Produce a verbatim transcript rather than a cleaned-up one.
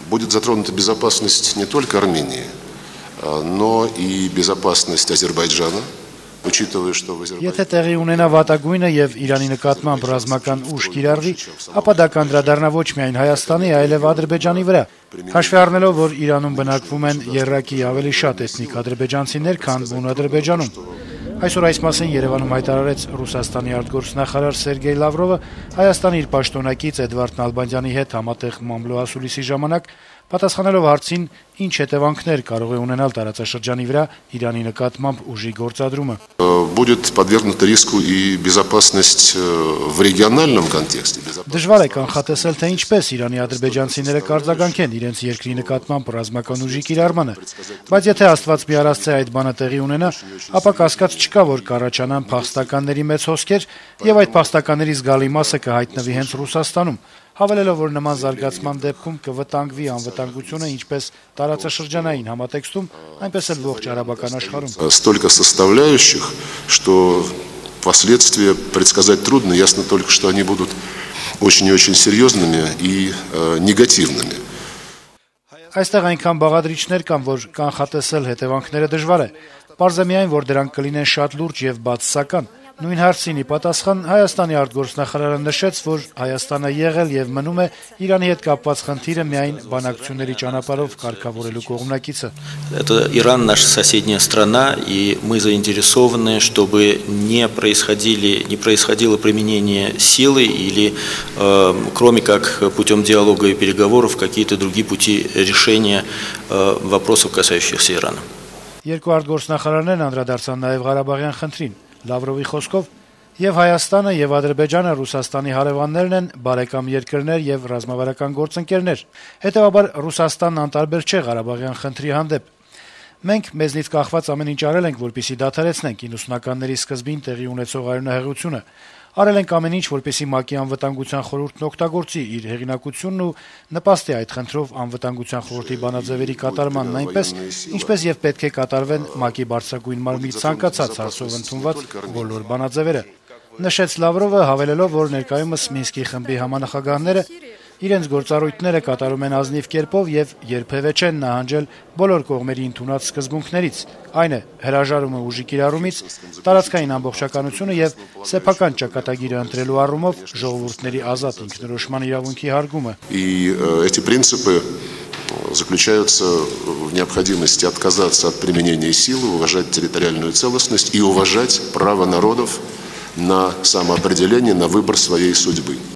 будет затронута безопасность не только Армении, но и безопасность Азербайджана, учитывая, что в Азербайджане... Եթե տեղի ունենա վատագույնը եւ Իրանի նկատմամբ ռազմական ուժ կիրառվի, ապա դա կանդրադառնա ոչ միայն Հայաստանի, այլև Ադրբեջանի վրա։ Հաշվի առնելով, որ Իրանում բնակվում են եռակի ավելի շատ էթնիկ ադրբեջանցիներ, քան բուն Ադրբեջանում։ Այսօր այս մասին Երևանում հայտարարեց Ռուսաստանի արտգործնախարար Սերգեյ Լավրովը Հայաստանի իր պաշտոնակից Էդվարդ Նալբանդյանի հետ համատեղ մամլո ասուլիսի ժամանակ, պատասխանելով հարցին, ինչ հետևանքներ կարող է ունենալ տարածաշրջանի վրա Իրանի նկատմամբ ուժի գործադրումը։ Будет подвергнута риску и безопасность в региональном контексте. Դժվար է կանխատեսել, թե ինչպես Իրանի ադրբեջանցիները կարձագանքեն իրենց երկրի նկատմամբ ռազմական ուժի կիրառմանը, բայց եթե Աստված մի արասցե այդ բանը տեղի ունենա, ապա կասկած չկա, որ կառաջանան փախստականների մեծ հոսքեր, եւ այդ փախստականների զգալի մասը կհայտնվի հենց Ռուսաստանում, հավելելով, որ նման զարգացման դեպքում կվտանգվի անվտանգությունը ինչպես տարածաշրջանային համատեքստում, այնպես էլ ողջ արաբական աշխարհում։ Столько составляющих, что последствия предсказать трудно, ясно только, что они будут очень и очень серьезными и э, негативными. Այստեղ այնքան բաղադրիչներ կան, որ կանխատեսել հետևանքները դժվար է։ Պարզ է միայն, որ դրանք կլինեն շատ լուրջ եւ բացասական։ Նույն հարցին ի պատասխան Հայաստանի արտգործնախարարը նշեց, որ Հայաստանը եղել եւ մնում է Իրանի հետ կապված խնդիրը միայն բանակցությունների ճանապարհով կարգավորելու կողմնակիցը։ Это Иран наша соседняя страна, и мы заинтересованы, чтобы не происходили, не происходило применение силы или, э, кроме как путем диалога и переговоров, какие-то другие пути решения э, вопросов, касающихся Ирана. Երկու արտգործնախարարներն անդրադարձան նաեւ Ղարաբաղյան խնդրին։ Լավրովի խոսքով եւ Հայաստանը եւ Ադրբեջանը Ռուսաստանի հարևաններն են, բարեկամ երկրներ եւ ռազմավարական գործընկերներ։ Հետեւաբար Ռուսաստանն անտարբեր չէ Ղարաբաղյան խնդրի հանդեպ։ Մենք մեզնից կախված ամեն ինչ արել ենք, որպեսզի դադարեցնենք իննսունականների սկզբին տեղի ունեցող արյունահեղությունը։ Արել ենք ամեն ինչ, որպեսզի ՄԱԿ-ի անվտանգության խորհուրդն օգտագործի իր հեղինակությունն ու նպաստի այդ խնդրով անվտանգության խորհրդի բանաձևերի կատարմանն այնպես, ինչպես եւ պետք է կատարվեն ՄԱԿ-ի բարձրագույն մարմնի ցանկացած հարցով ընդունված բոլոր բանաձևերը։ Նշեց Լավրովը, հավելելով, որ ներկայումս Մինսկի խմբի համանախագահները իրենց գործառույթները կատարում են ազնիվ կերպով եւ երբեւե չեն նահանջել բոլոր կողմերի ընդունած սկզբունքներից, այն է հրաժարումը ուժի կիրառումից, տարածքային ամբողջականությունը եւ սեփական ճակատագիրը ընտրելու առումով ժողովուրդների ազատ ինքնորոշման իրավունքի հարգումը։ И эти принципы заключаются в необходимости отказаться от применения силы, уважать территориальную целостность и уважать право народов на самоопределение, на выбор своей судьбы.